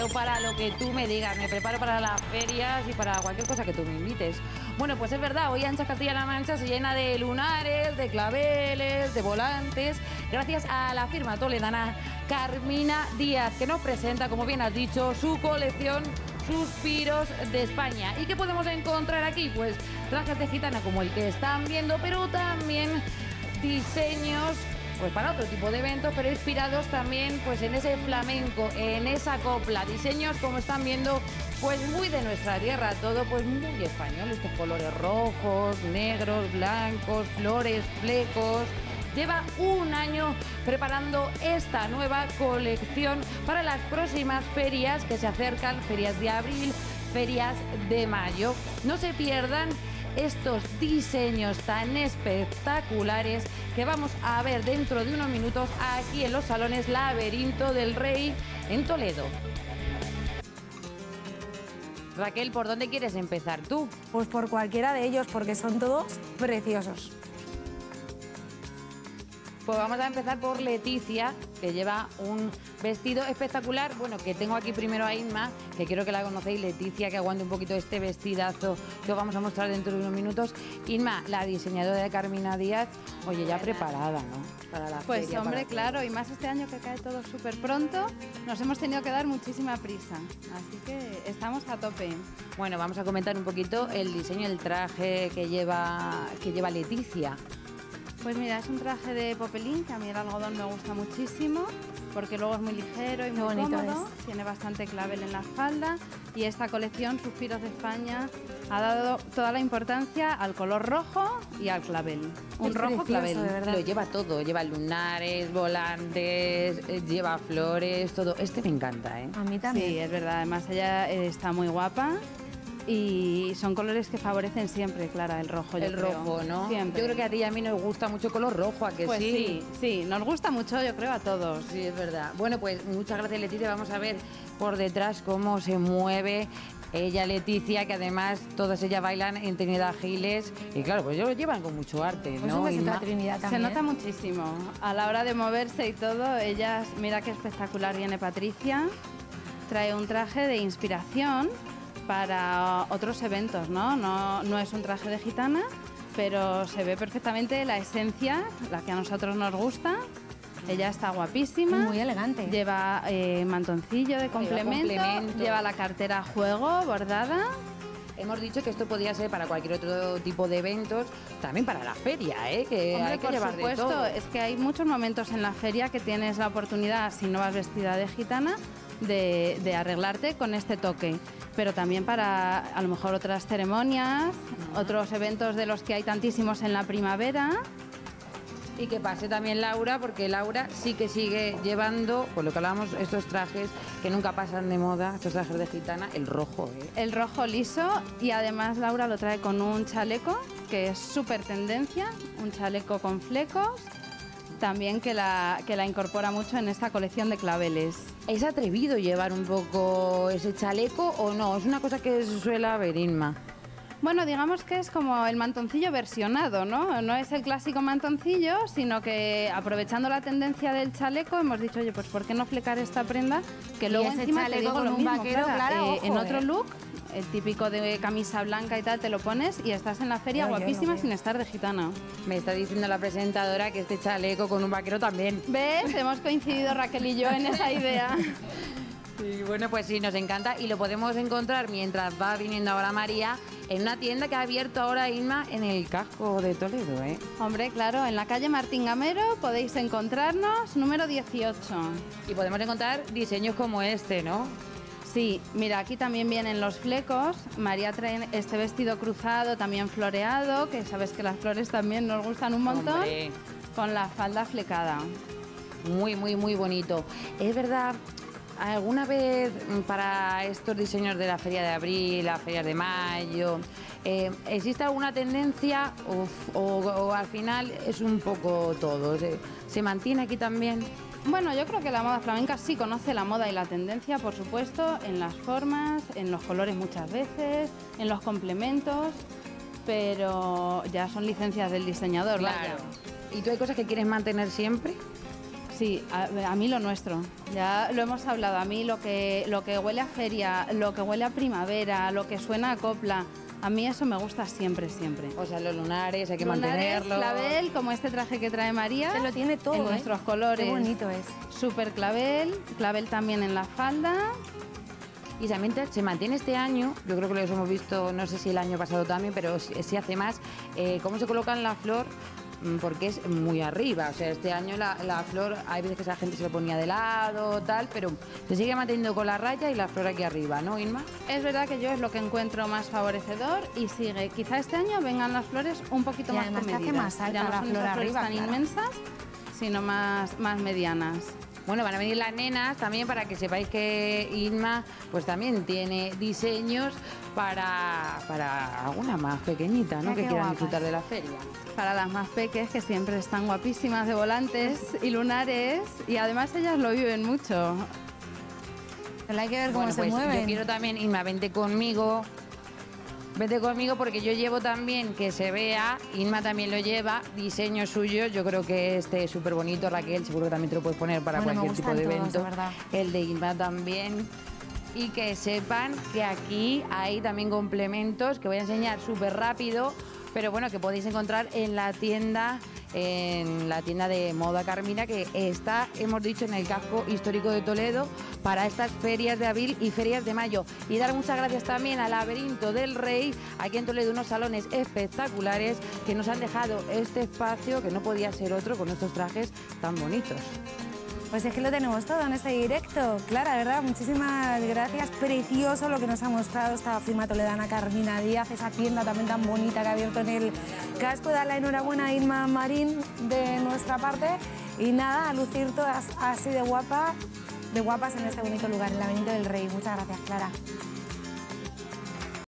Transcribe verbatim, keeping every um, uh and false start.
preparo para lo que tú me digas, me preparo para las ferias y para cualquier cosa que tú me invites. Bueno, pues es verdad, hoy Ancha Castilla-La Mancha se llena de lunares, de claveles, de volantes, gracias a la firma toledana Carmina Díaz, que nos presenta, como bien has dicho, su colección Suspiros de España. ¿Y qué podemos encontrar aquí? Pues trajes de gitana como el que están viendo, pero también diseños pues para otro tipo de eventos, pero inspirados también pues en ese flamenco, en esa copla, diseños como están viendo pues muy de nuestra tierra, todo pues muy español, estos colores rojos, negros, blancos, flores, flecos. Lleva un año preparando esta nueva colección para las próximas ferias que se acercan, ferias de abril, ferias de mayo. No se pierdan estos diseños tan espectaculares que vamos a ver dentro de unos minutos aquí en los salones Laberinto del Rey en Toledo. Raquel, ¿por dónde quieres empezar tú? Pues por cualquiera de ellos, porque son todos preciosos. Pues vamos a empezar por Leticia, que lleva un vestido espectacular. Bueno, que tengo aquí primero a Inma, que quiero que la conocéis. Leticia, que aguante un poquito este vestidazo que os vamos a mostrar dentro de unos minutos. Inma, la diseñadora de Carmina Díaz, oye, ya preparada, ¿no? Para la Pues feria, hombre, para... claro, y más este año que cae todo súper pronto, nos hemos tenido que dar muchísima prisa, así que estamos a tope. Bueno, vamos a comentar un poquito el diseño, el traje que lleva, que lleva Leticia. Pues mira, es un traje de popelín, que a mí el algodón me gusta muchísimo, porque luego es muy ligero y muy cómodo, tiene bastante clavel en la espalda, y esta colección, Suspiros de España, ha dado toda la importancia al color rojo y al clavel. Un es rojo precioso, clavel. Lo lleva todo, lleva lunares, volantes, eh, lleva flores, todo. Este me encanta, ¿eh? A mí también. Sí, es verdad, además ella eh, está muy guapa. Y son colores que favorecen siempre, Clara, el rojo, yo El creo. rojo, ¿no? Siempre. Yo creo que a ti y a mí nos gusta mucho el color rojo, ¿a que Pues sí? sí, sí, nos gusta mucho, yo creo, a todos. Sí, es verdad. Bueno, pues muchas gracias, Leticia. Vamos a ver por detrás cómo se mueve ella, Leticia, que además todas ellas bailan en Trinidad Giles. Y claro, pues ellos lo llevan con mucho arte, Pues ¿no? un besito Inma? a Trinidad Se también. nota muchísimo. A la hora de moverse y todo, ellas, mira qué espectacular viene Patricia. Trae un traje de inspiración para otros eventos, ¿no? No, no es un traje de gitana, pero se ve perfectamente la esencia, la que a nosotros nos gusta. Ella está guapísima. Muy elegante. Lleva eh, mantoncillo de complemento, complemento. lleva la cartera a juego bordada. Hemos dicho que esto podía ser para cualquier otro tipo de eventos, también para la feria, ¿eh? Que Hombre, hay que por llevar supuesto, de todo. es que hay muchos momentos en la feria que tienes la oportunidad, si no vas vestida de gitana, de, de arreglarte con este toque. Pero también para a lo mejor otras ceremonias, otros eventos de los que hay tantísimos en la primavera. Y que pase también Laura, porque Laura sí que sigue llevando, por lo que hablábamos, estos trajes que nunca pasan de moda, estos trajes de gitana, el rojo, ¿eh? El rojo liso, y además Laura lo trae con un chaleco que es súper tendencia, un chaleco con flecos, también que la, que la incorpora mucho en esta colección de claveles. ¿Es atrevido llevar un poco ese chaleco o no? Es una cosa que se suele ver, Inma. Bueno, digamos que es como el mantoncillo versionado, ¿no? No es el clásico mantoncillo, sino que aprovechando la tendencia del chaleco hemos dicho, oye, pues ¿por qué no flecar esta prenda? Que Y luego ese encima te chaleco digo con lo un mismo, vaquero, Clara, Clara, eh, ojo, en otro eh. look, el típico de camisa blanca y tal, te lo pones y estás en la feria No, yo no guapísima veo. sin estar de gitana. Me está diciendo la presentadora que este chaleco con un vaquero también. ¿Ves? Hemos coincidido Raquel y yo en esa idea. Y bueno, pues sí, nos encanta y lo podemos encontrar mientras va viniendo ahora María en una tienda que ha abierto ahora Inma en el casco de Toledo, ¿eh? Hombre, claro, en la calle Martín Gamero podéis encontrarnos, número dieciocho. Y podemos encontrar diseños como este, ¿no? Sí, mira, aquí también vienen los flecos. María trae este vestido cruzado, también floreado, que sabes que las flores también nos gustan un montón, Hombre. con la falda flecada. Muy, muy, muy bonito. Es verdad, alguna vez mm, para estos diseños de la feria de abril, la feria de mayo, eh, ¿existe alguna tendencia o, o- o al final es un poco todo? ¿Se, se mantiene aquí también? Bueno, yo creo que la moda flamenca sí conoce la moda y la tendencia, por supuesto, en las formas, en los colores muchas veces, en los complementos, pero ya son licencias del diseñador, vaya. ¿Y tú hay cosas que quieres mantener siempre? Sí, a, a mí lo nuestro, ya lo hemos hablado, a mí lo que, lo que huele a feria, lo que huele a primavera, lo que suena a copla, a mí eso me gusta siempre, siempre. O sea, los lunares hay que Lunares, mantenerlos. clavel, como este traje que trae María. Se lo tiene todo, en ¿eh? nuestros colores. Qué bonito es. Súper clavel, clavel también en la falda. Y también te- se mantiene este año, yo creo que lo hemos visto, no sé si el año pasado también, pero sí, sí hace más, eh, cómo se coloca en la flor, mm, porque es muy arriba. O sea, este año la, la flor, hay veces que esa gente se lo ponía de lado, tal, pero se sigue manteniendo con la raya y la flor aquí arriba, ¿no, Inma? Es verdad que yo es lo que encuentro más favorecedor y sigue. Quizá este año vengan las flores un poquito Y más además te hace comedidas. más alta Ya no la son flor esas flores arriba, tan claro. inmensas, sino más, más medianas. Bueno, van a venir las nenas también para que sepáis que Inma pues también tiene diseños para, para alguna más pequeñita, ¿no? Mira Que qué quieran guapas. disfrutar de la feria. Para las más peques, que siempre están guapísimas de volantes y lunares, y además ellas lo viven mucho. Pero hay que ver cómo Bueno, se pues mueven. yo quiero también, Inma, vente conmigo. Vente conmigo porque yo llevo también que se vea, Inma también lo lleva, diseño suyo, yo creo que este es súper bonito, Raquel, seguro que también te lo puedes poner para Bueno, me cualquier tipo de gustan todos, evento. de verdad. El de Inma también. Y que sepan que aquí hay también complementos que voy a enseñar súper rápido, pero bueno, que podéis encontrar en la tienda, en la tienda de Moda Carmina, que está, hemos dicho, en el casco histórico de Toledo para estas ferias de abril y ferias de mayo. Y dar muchas gracias también al Laberinto del Rey, aquí en Toledo, unos salones espectaculares que nos han dejado este espacio que no podía ser otro con estos trajes tan bonitos. Pues es que lo tenemos todo en este directo. Clara, ¿verdad? Muchísimas gracias. Precioso lo que nos ha mostrado esta firma toledana Carmina Díaz, esa tienda también tan bonita que ha abierto en el casco. Dar la enhorabuena a Irma Marín de nuestra parte. Y nada, a lucir todas así de guapa, de guapas en este bonito lugar, en el Laberinto del Rey. Muchas gracias, Clara.